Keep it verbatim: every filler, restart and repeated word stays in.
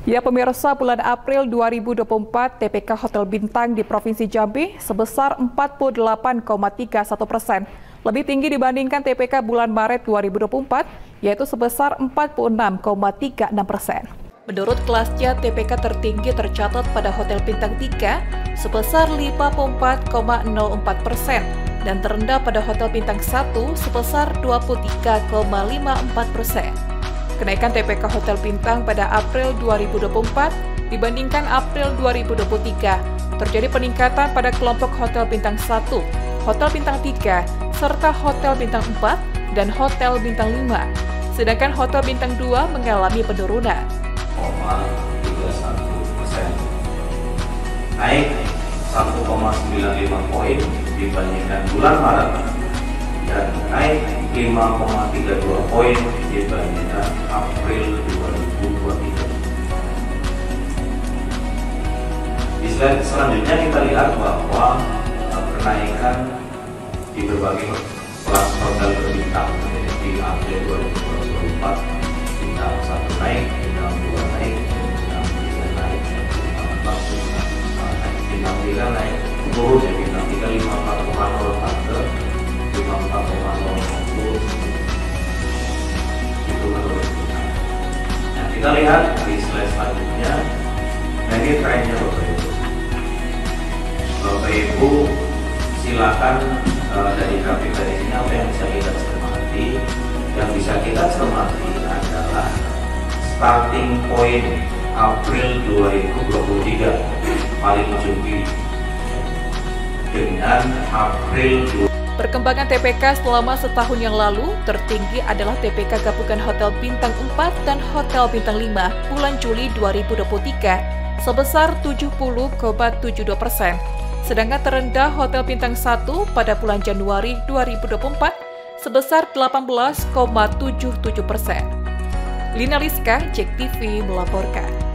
Ya pemirsa, bulan April dua ribu dua puluh empat T P K Hotel Bintang di Provinsi Jambi sebesar empat puluh delapan koma tiga satu persen. Lebih tinggi dibandingkan T P K bulan Maret dua ribu dua puluh empat, yaitu sebesar empat puluh enam koma tiga enam persen. Menurut kelasnya, T P K tertinggi tercatat pada Hotel Bintang tiga sebesar lima puluh empat koma nol empat persen dan terendah pada Hotel Bintang satu sebesar dua puluh tiga koma lima empat persen. Kenaikan T P K Hotel Bintang pada April dua ribu dua puluh empat dibandingkan April dua ribu dua puluh tiga terjadi peningkatan pada kelompok Hotel Bintang satu, Hotel Bintang tiga, serta Hotel Bintang empat dan Hotel Bintang lima. Sedangkan Hotel Bintang dua mengalami penurunan. nol koma tiga satu persen, naik satu koma sembilan lima poin dibandingkan bulan Maret dan naik lima koma tiga dua poin dibandingkan April dua ribu dua puluh tiga. Di slide selanjutnya kita lihat bahwa kenaikan di berbagai kelas hotel berbintang di April dua ribu dua puluh empat, bintang satu naik, bintang dua naik, bintang tiga naik, bintang empat naik, bintang tiga naik turun ya, bintang tiga lima puluh empat koma nol empat, lima puluh empat koma nol sepuluh itu menurut kita. Nah, kita lihat di slide selanjutnya. Nah, ini trennya Bapak Ibu. Bapak Ibu silakan uh, dari grafik dari sini apa yang bisa kita cermati. Yang bisa kita cermati adalah starting point April dua ribu dua puluh tiga paling ujung kiri dengan April dua ribu dua puluh tiga. Perkembangan T P K selama setahun yang lalu tertinggi adalah T P K gabungan Hotel Bintang empat dan Hotel Bintang lima bulan Juli dua ribu dua puluh tiga sebesar tujuh puluh koma tujuh dua persen. Sedangkan terendah Hotel Bintang satu pada bulan Januari dua ribu dua puluh empat sebesar delapan belas koma tujuh tujuh persen. Lina Liska, J E K T V melaporkan.